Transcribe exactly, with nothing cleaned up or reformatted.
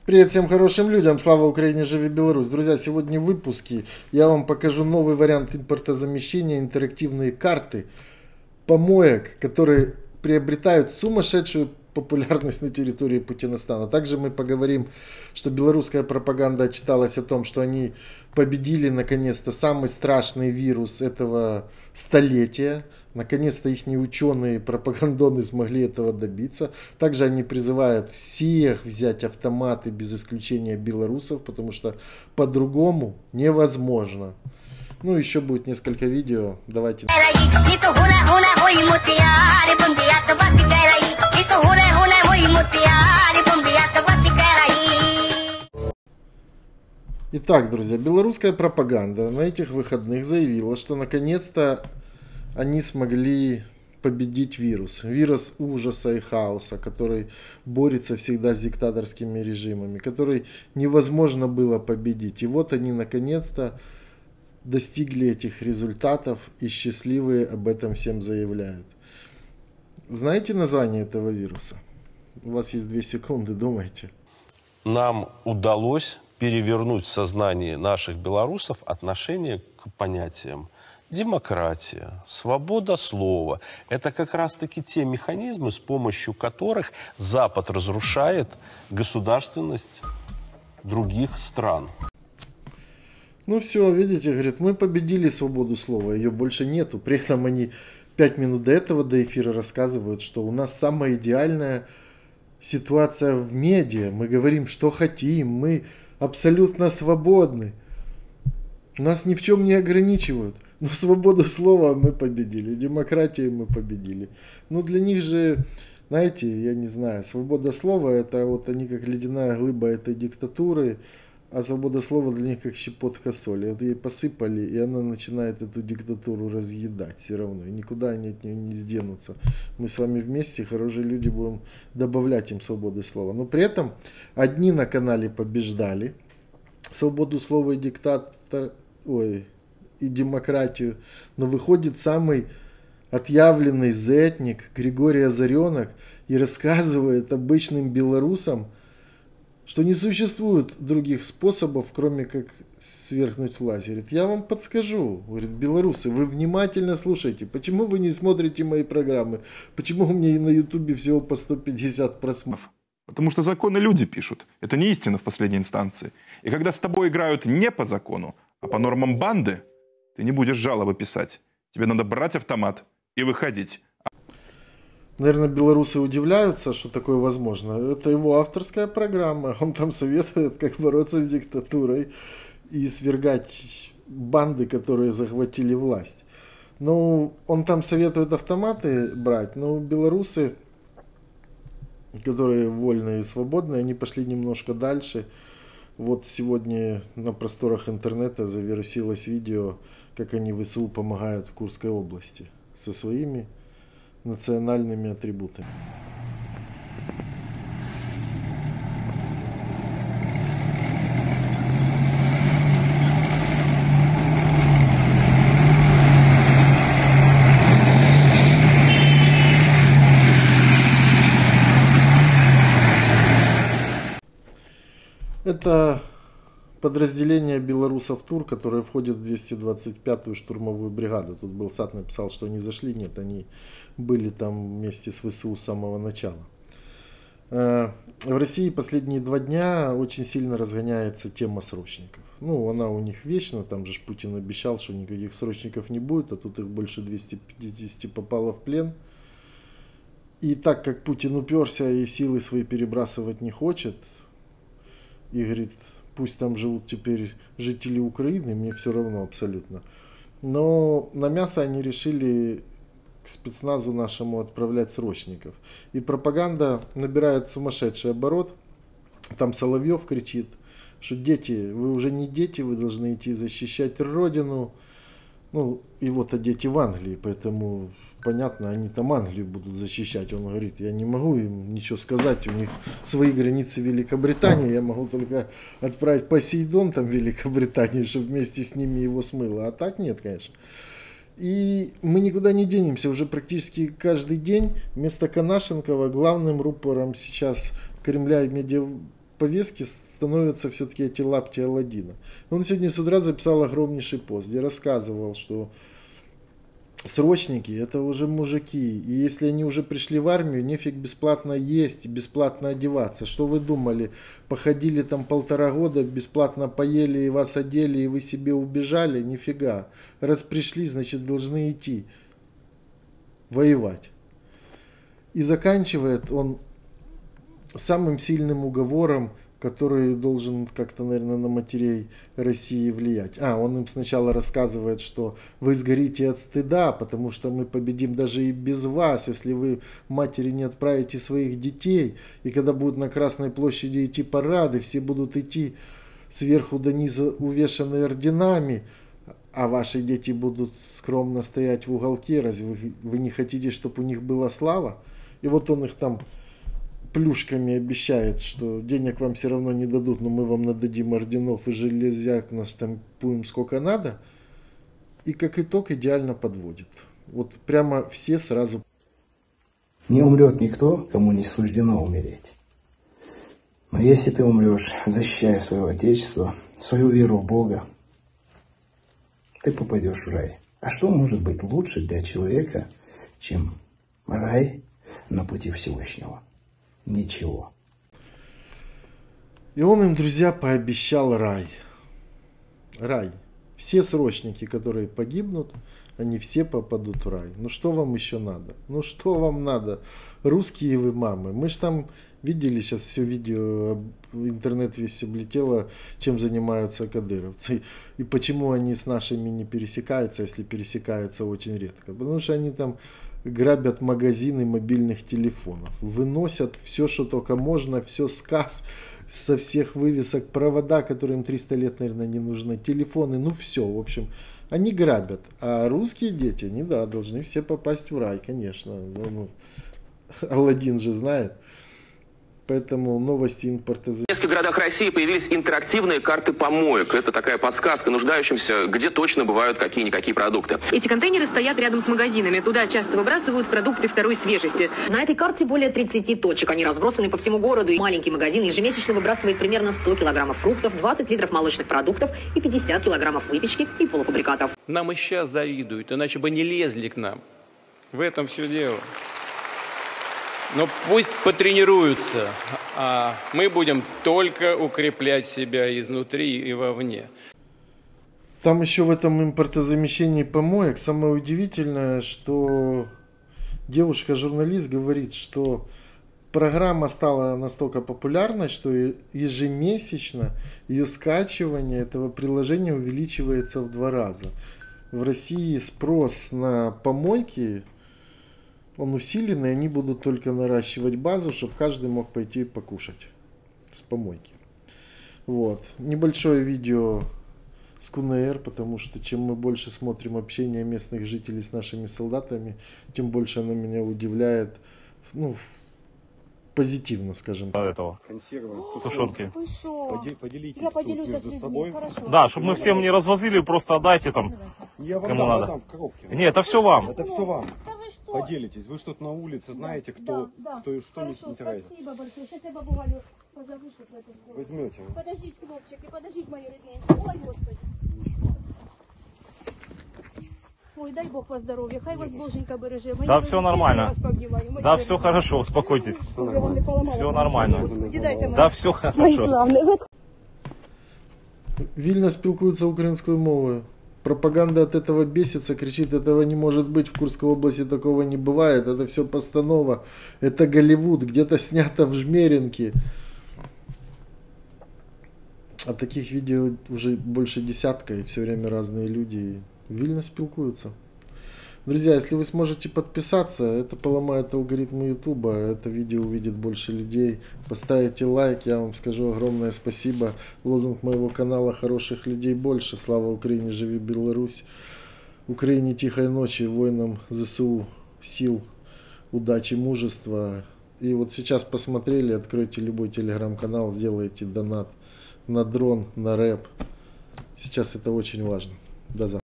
Привет всем хорошим людям, слава Украине, живи Беларусь. Друзья, сегодня в выпуске я вам покажу новый вариант импортозамещения, интерактивные карты помоек, которые приобретают сумасшедшую популярность на территории Путинстана. Также мы поговорим, что белорусская пропаганда отчиталась о том, что они победили наконец-то самый страшный вирус этого столетия. Наконец-то их ученые пропагандоны смогли этого добиться. Также они призывают всех взять автоматы без исключения белорусов, потому что по-другому невозможно. Ну, еще будет несколько видео. Давайте. Итак, друзья, белорусская пропаганда на этих выходных заявила, что наконец-то они смогли победить вирус. Вирус ужаса и хаоса, который борется всегда с диктаторскими режимами, который невозможно было победить. И вот они наконец-то достигли этих результатов и счастливые об этом всем заявляют. Знаете название этого вируса? У вас есть две секунды, думайте. Нам удалось перевернуть в сознании наших белорусов отношение к понятиям демократия, свобода слова. Это как раз-таки те механизмы, с помощью которых Запад разрушает государственность других стран. Ну все, видите, говорит, мы победили свободу слова, ее больше нету. При этом они пять минут до этого, до эфира рассказывают, что у нас самая идеальная ситуация в медиа. Мы говорим, что хотим, мы абсолютно свободны. Нас ни в чем не ограничивают. Но свободу слова мы победили, демократию мы победили. Ну для них же, знаете, я не знаю, свобода слова это вот они как ледяная глыба этой диктатуры, а свобода слова для них как щепотка соли. Вот ей посыпали, и она начинает эту диктатуру разъедать все равно. И никуда они от нее не сденутся. Мы с вами вместе, хорошие люди, будем добавлять им свободы слова. Но при этом одни на канале побеждали свободу слова и диктатор, ой, и демократию. Но выходит самый отъявленный зетник Григорий Озаренок и рассказывает обычным белорусам, что не существует других способов, кроме как свергнуть власть. Говорит, я вам подскажу. Говорит, белорусы, вы внимательно слушайте. Почему вы не смотрите мои программы? Почему у меня на ютубе всего по сто пятьдесят просмотров? Потому что законы люди пишут. Это не истина в последней инстанции. И когда с тобой играют не по закону, а по нормам банды, ты не будешь жалобы писать. Тебе надо брать автомат и выходить. Наверное, белорусы удивляются, что такое возможно. Это его авторская программа. Он там советует, как бороться с диктатурой и свергать банды, которые захватили власть. Ну, он там советует автоматы брать, но белорусы, которые вольные и свободные, они пошли немножко дальше. Вот сегодня на просторах интернета завирусилось видео, как они в ВСУ помогают в Курской области со своими национальными атрибутами. Это подразделение белорусов ТУР, которое входит в двести двадцать пятую штурмовую бригаду. Тут был САД написал, что они зашли. Нет, они были там вместе с ВСУ с самого начала. В России последние два дня очень сильно разгоняется тема срочников. Ну, она у них вечно. Там же Путин обещал, что никаких срочников не будет. А тут их больше двухсот пятидесяти попало в плен. И так как Путин уперся и силы свои перебрасывать не хочет, и говорит, пусть там живут теперь жители Украины, мне все равно абсолютно. Но на мясо они решили к спецназу нашему отправлять срочников. И пропаганда набирает сумасшедший оборот. Там Соловьев кричит, что дети, вы уже не дети, вы должны идти защищать Родину. Ну, его-то дети в Англии, поэтому понятно, они там Англию будут защищать. Он говорит, я не могу им ничего сказать, у них свои границы Великобритании, я могу только отправить Посейдон там в Великобританию, чтобы вместе с ними его смыло. А так нет, конечно. И мы никуда не денемся, уже практически каждый день вместо Конашенкова главным рупором сейчас Кремля и медиа повестке становятся все-таки эти лапти Аладдина. Он сегодня с утра записал огромнейший пост, где рассказывал, что срочники это уже мужики, и если они уже пришли в армию, нефиг бесплатно есть, бесплатно одеваться. Что вы думали, походили там полтора года, бесплатно поели и вас одели, и вы себе убежали? Нифига. Раз пришли, значит должны идти воевать. И заканчивает он самым сильным уговором, который должен как-то, наверное, на матерей России влиять. А, он им сначала рассказывает, что вы сгорите от стыда, потому что мы победим даже и без вас, если вы, матери, не отправите своих детей. И когда будут на Красной площади идти парады, все будут идти сверху до низа увешанные орденами, а ваши дети будут скромно стоять в уголке. Разве вы, вы не хотите, чтобы у них была слава? И вот он их там плюшками обещает, что денег вам все равно не дадут, но мы вам нададим орденов и железяк наштампуем сколько надо. И как итог идеально подводит. Вот прямо все сразу. Не умрет никто, кому не суждено умереть. Но если ты умрешь, защищая свое Отечество, свою веру в Бога, ты попадешь в рай. А что может быть лучше для человека, чем рай на пути Всевышнего? Ничего. И он им, друзья, пообещал рай. Рай. Все срочники, которые погибнут, они все попадут в рай. Ну что вам еще надо? Ну что вам надо? Русские вы мамы. Мы ж там видели сейчас все видео, интернет весь облетело, чем занимаются кадыровцы. И почему они с нашими не пересекаются, если пересекаются очень редко. Потому что они там грабят магазины мобильных телефонов, выносят все, что только можно, все сказ со всех вывесок, провода, которым триста лет, наверное, не нужны, телефоны, ну все, в общем, они грабят. А русские дети, они, да, должны все попасть в рай, конечно. Ну, Аладдин же знает. Поэтому новости импортозамещения. В нескольких городах России появились интерактивные карты помоек. Это такая подсказка нуждающимся, где точно бывают какие-никакие продукты. Эти контейнеры стоят рядом с магазинами. Туда часто выбрасывают продукты второй свежести. На этой карте более тридцати точек. Они разбросаны по всему городу. И маленький магазин ежемесячно выбрасывает примерно сто килограммов фруктов, двадцать литров молочных продуктов и пятьдесят килограммов выпечки и полуфабрикатов. Нам и сейчас завидуют, иначе бы не лезли к нам. В этом все дело. Но пусть потренируются, а мы будем только укреплять себя изнутри и вовне. Там еще в этом импортозамещении помоек самое удивительное, что девушка-журналист говорит, что программа стала настолько популярной, что ежемесячно ее скачивание этого приложения увеличивается в два раза. В России спрос на помойки, он усиленный, они будут только наращивать базу, чтобы каждый мог пойти покушать с помойки. Вот. Небольшое видео с КУНР, потому что чем мы больше смотрим общение местных жителей с нашими солдатами, тем больше оно меня удивляет, ну, позитивно, скажем так. Этого. Тушенки. Поделитесь. Я поделюсь с собой. Да, чтобы мы всем не развозили, просто отдайте там, кому надо. Нет, это все вам. Это все вам. Поделитесь. Вы что-то на улице знаете, кто, да, да. кто и что. Хорошо, не теряет. Спасибо большое. Сейчас я бабу Галю позову, чтобы это сделать. Возьмете. Подождите, хлопчики, подождите, мои родные. Ой, Господи. Ой, дай Бог вас здоровья, хай вас Боженька береже. Да, мои все нормально. Да, все хорошо, успокойтесь. Все нормально. Да, все хорошо. Вільно спілкуються українською мовою. Пропаганда от этого бесится, кричит, этого не может быть, в Курской области такого не бывает, это все постанова, это Голливуд, где-то снято в Жмеринке. А таких видео уже больше десятка, и все время разные люди вильно спілкуются. Друзья, если вы сможете подписаться, это поломает алгоритмы Ютуба, это видео увидит больше людей. Поставите лайк, я вам скажу огромное спасибо. Лозунг моего канала: хороших людей больше. Слава Украине, живи Беларусь. Украине тихой ночи, воинам ЗСУ сил, удачи, мужества. И вот сейчас посмотрели, откройте любой телеграм-канал, сделайте донат на дрон, на рэп. Сейчас это очень важно. До завтра.